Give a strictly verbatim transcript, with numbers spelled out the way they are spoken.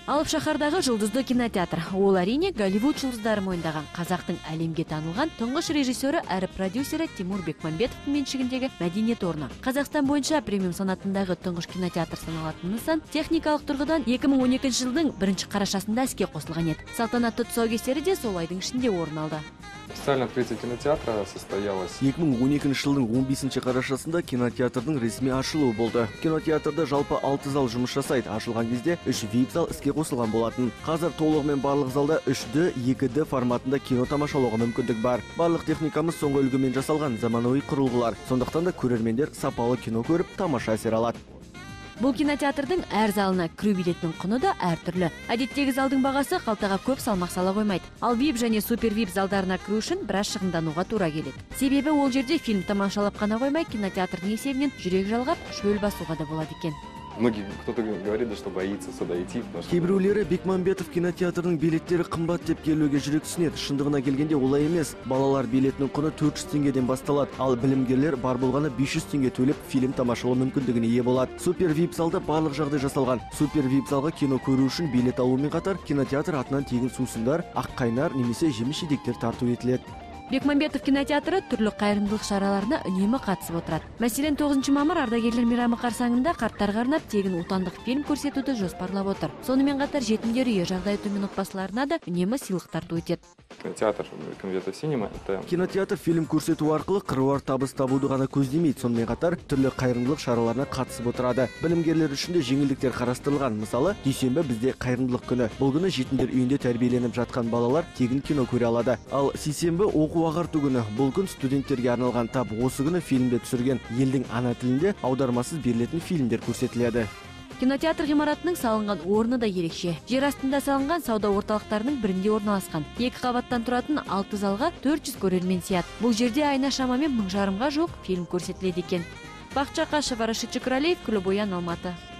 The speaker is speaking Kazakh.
Алып шаһардағы жұлдызды кинотеатр. Ол әрине Голливуд жұлдыздары мойындаған қазақтың әлемге танылған тұңғыш режиссері әрі продюсері Тимур Бекмамбетовтың меншігіндегі мәдениет орны. Қазақстан бойынша премиум санатындағы тұңғыш кинотеатр саналатын нысан техникалық тұрғыдан екі мың он екінші жылдың бірінші қарашасында іске қосылған еді. Салтанатты тұсаукесері де сол айдың ішінде орын алды. Официальное открытие кинотеатра состоялось. екі мың он екінші жылдың он бесінші қарашасында кинотеатрдың ресми ашылуы болды. Кинотеатрда жалпы алты зал жұмыс жасайды. Ашылған кезде үш вип зал іске қосылған болатын. Қазір толығымен барлық залда үш дэ, екі дэ форматында кино тамашалауға мүмкіндік бар. Барлық техникамыз соңғы үлгімен жасалған заманауи құрылғылар. Сондықтан да көрермендер сапалы кино көріп, тамаша әсер алады. Бұл кинотеатрдың әр залына кіру билетінің құны да әртүрлі. Әдеттегі залдың бағасы қалтаға көп салмақ сала қоймайды. Ал вип және супер вип залдарына кіру үшін біраз шығындануға тура келеді. Себебі ол жерде фильм тамашалап қана қоймай, кинотеатрдың есебінен жүрек жалғап, шөл басуға да болады екен. Многие, кто-то говорит, что боится сюда идти. Кейбіреулері Бекмамбетов кинотеатрының билеттері қымбат деп келуге жүрек түсінеді. Шындығына келгенде олай емес. Балалар билетінің құны төрт жүз теңгеден басталады. Ал білімгерлер бар болғаны бес жүз теңге төлеп фильм тамашалау мүмкіндігіне ие болады. Супер вип залда барлық жағдай жасалған. Супер вип залға кино көру үшін билет алумен қатар кинотеатр атынан тегін сусындар, ақ қайнар немесе жеміс-жидектер тарту етіледі. Бекмамбетов кинотеатры түрлі қайырымдылық шараларына үнемі қатысып отырады. Мәселен, тоғызыншы мамыр ардагерлер мейрамы қарсаңында қарттарға арнап тегін отандық фильм көрсетуді жоспарлап отыр. Сонымен қатар жетімдер үйі, жағдайы төмен отбасыларына да үнемі сыйлық тарту етеді. Кинотеатр Бекмамбетов Синема это Кинотеатр фильм көрсету арқылы қыруар табыс табуды ғана көздемейді. Сонымен қатар түрлі қайырымдылық шараларына қатысып отырады. Білімгерлер үшін де жеңілдіктер қарастырылған. Мысалы, дүйсенбі бізде қайырымдылық күні. Бұл күні жетімдер үйінде тәрбиеленіп жатқан балалар тегін кино көре алады. Ал сейсенбі оқу ағарту күні. Бұл күн студенттерге арналған. Тап осы күні фильмде түсірген елдің ана тілінде аудармасыз берілетін фильмдер көрсетіледі. Кинотеатр ғимаратының салынған орны да ерекше. Жер астында салынған сауда орталықтарының бірінде орналасқан. Екі қабаттан тұратын алты залға төрт жүз көрермен сияды. Бұл жерде айына шамамен мың жарымға жуық фильм көрсетіледі екен. Бақытжан Қашев, Рашид Шүкірәлиев, Күлі Боян, Алматы.